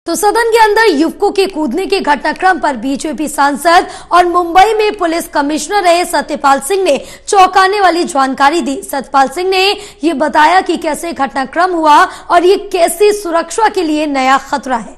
तो सदन के अंदर युवकों के कूदने के घटनाक्रम पर बीजेपी सांसद और मुंबई में पुलिस कमिश्नर रहे सत्यपाल सिंह ने चौंकाने वाली जानकारी दी। सत्यपाल सिंह ने ये बताया कि कैसे घटनाक्रम हुआ और ये कैसी सुरक्षा के लिए नया खतरा है।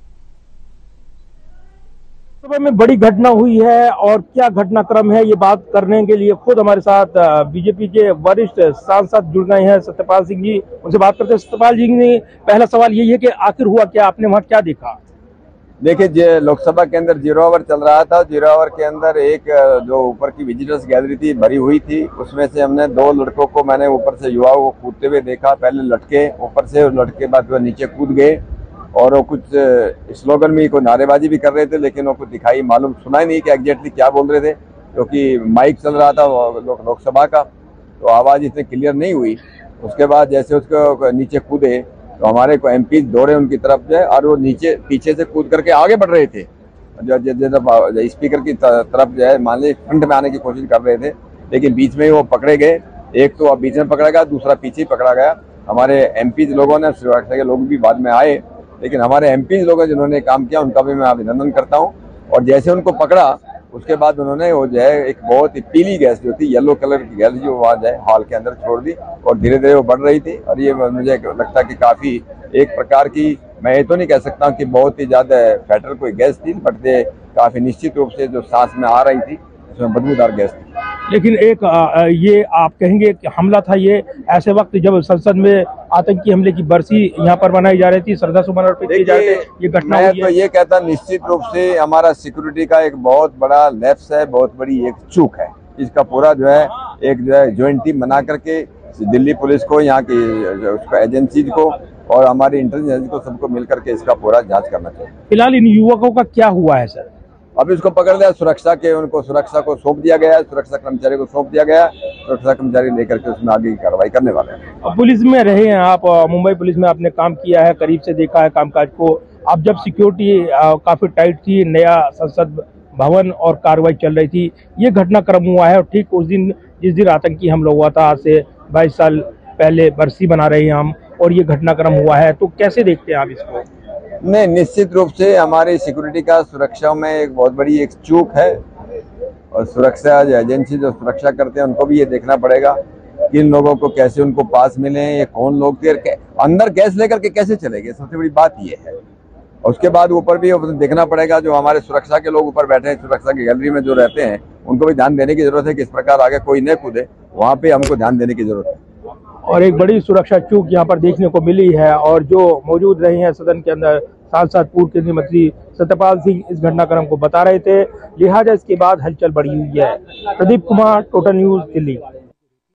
सुबह में बड़ी घटना हुई है और क्या घटनाक्रम है, ये बात करने के लिए खुद हमारे साथ बीजेपी के वरिष्ठ सांसद जुड़ गए हैं सत्यपाल सिंह जी। उनसे बात करते हैं। सत्यपाल जी ने पहला सवाल यही है कि आखिर हुआ क्या, आपने वहाँ क्या देखा? देखिए, लोकसभा के अंदर 0 आवर चल रहा था। 0 आवर के अंदर एक जो ऊपर की विजिटर्स गैलरी थी भरी हुई थी, उसमें से हमने 2 लड़कों को मैंने ऊपर से युवाओं को कूदते हुए देखा। पहले लटके ऊपर से, लटके बाद वो नीचे कूद गए और वो कुछ स्लोगन भी, कोई नारेबाजी भी कर रहे थे, लेकिन वो कुछ दिखाई मालूम सुनाई नहीं कि एग्जैक्टली क्या बोल रहे थे, क्योंकि माइक चल रहा था लोकसभा का, तो आवाज इतनी क्लियर नहीं हुई। उसके बाद जैसे उसको नीचे कूदे तो हमारे को एमपी दौड़े उनकी तरफ से और वो नीचे पीछे से कूद करके आगे बढ़ रहे थे, जो स्पीकर की तरफ जो है मान ली फ्रंट में आने की कोशिश कर रहे थे, लेकिन बीच में ही वो पकड़े गए। एक तो बीच में पकड़ा गया, दूसरा पीछे ही पकड़ा गया। हमारे एमपी लोगों ने, सुरक्षा के लोग भी बाद में आए, लेकिन हमारे एमपी लोग जिन्होंने काम किया उनका भी मैं अभिनंदन करता हूं। और जैसे उनको पकड़ा उसके बाद उन्होंने वो जो है एक बहुत ही पीली गैस जो थी, येलो कलर की गैस, जो वहाँ जो है हॉल के अंदर छोड़ दी और धीरे धीरे वो बढ़ रही थी। और ये मुझे लगता है कि काफी एक प्रकार की, मैं ये तो नहीं कह सकता हूँ कि बहुत ही ज्यादा फैटल कोई गैस थी, बट काफी निश्चित रूप से जो सांस में आ रही थी उसमें बदबूदार गैस थी। लेकिन एक ये आप कहेंगे कि हमला था ये ऐसे वक्त जब संसद में आतंकी हमले की बरसी यहाँ पर मनाई जा रही थी, श्रद्धा सुमन अर्पित किए जा रहे थे, ये घटना हुई है। तो ये कहता निश्चित रूप से हमारा सिक्योरिटी का एक बहुत बड़ा लैप्स है, बहुत बड़ी एक चूक है। इसका पूरा जो है एक जो है ज्वाइंट टीम बना करके दिल्ली पुलिस को, यहाँ की एजेंसीज को और हमारी इंटेलिजेंस को, सबको मिलकर के इसका पूरा जांच करना चाहिए। फिलहाल इन युवकों का क्या हुआ है सर? अभी उसको पकड़ लिया, सुरक्षा के उनको सुरक्षा को सौंप दिया गया है, सुरक्षा कर्मचारी को सौंप दिया गया। सुरक्षा कर्मचारी लेकर के उसमें आगे की कार्रवाई करने वाले हैं। पुलिस में रहे हैं आप, मुंबई पुलिस में आपने काम किया है, करीब से देखा है कामकाज को। अब जब सिक्योरिटी काफी टाइट थी, नया संसद भवन और कार्रवाई चल रही थी, ये घटनाक्रम हुआ है और ठीक उस दिन जिस दिन आतंकी हमला हुआ था, आज से 22 साल पहले बरसी बना रहे हैं हम, और ये घटनाक्रम हुआ है, तो कैसे देखते हैं आप इसको? नहीं, निश्चित रूप से हमारी सिक्योरिटी का सुरक्षा में एक बहुत बड़ी एक चूक है और सुरक्षा एजेंसी जो सुरक्षा करते हैं उनको भी ये देखना पड़ेगा कि इन लोगों को कैसे उनको पास मिले, ये कौन लोग थे, अंदर गैस लेकर के कैसे चले गए, सबसे बड़ी बात ये है। और उसके बाद ऊपर भी देखना पड़ेगा, जो हमारे सुरक्षा के लोग ऊपर बैठे हैं, सुरक्षा की गैलरी में जो रहते हैं, उनको भी ध्यान देने की जरूरत है कि इस प्रकार आगे कोई न कूदे, वहाँ पे हमको ध्यान देने की जरूरत है। और एक बड़ी सुरक्षा चूक यहाँ पर देखने को मिली है, और जो मौजूद रहे हैं सदन के अंदर सांसद पूर्व केंद्रीय मंत्री सत्यपाल सिंह इस घटनाक्रम को बता रहे थे, लिहाजा इसके बाद हलचल बढ़ी हुई है। Pradeep Kumar, total news, Delhi.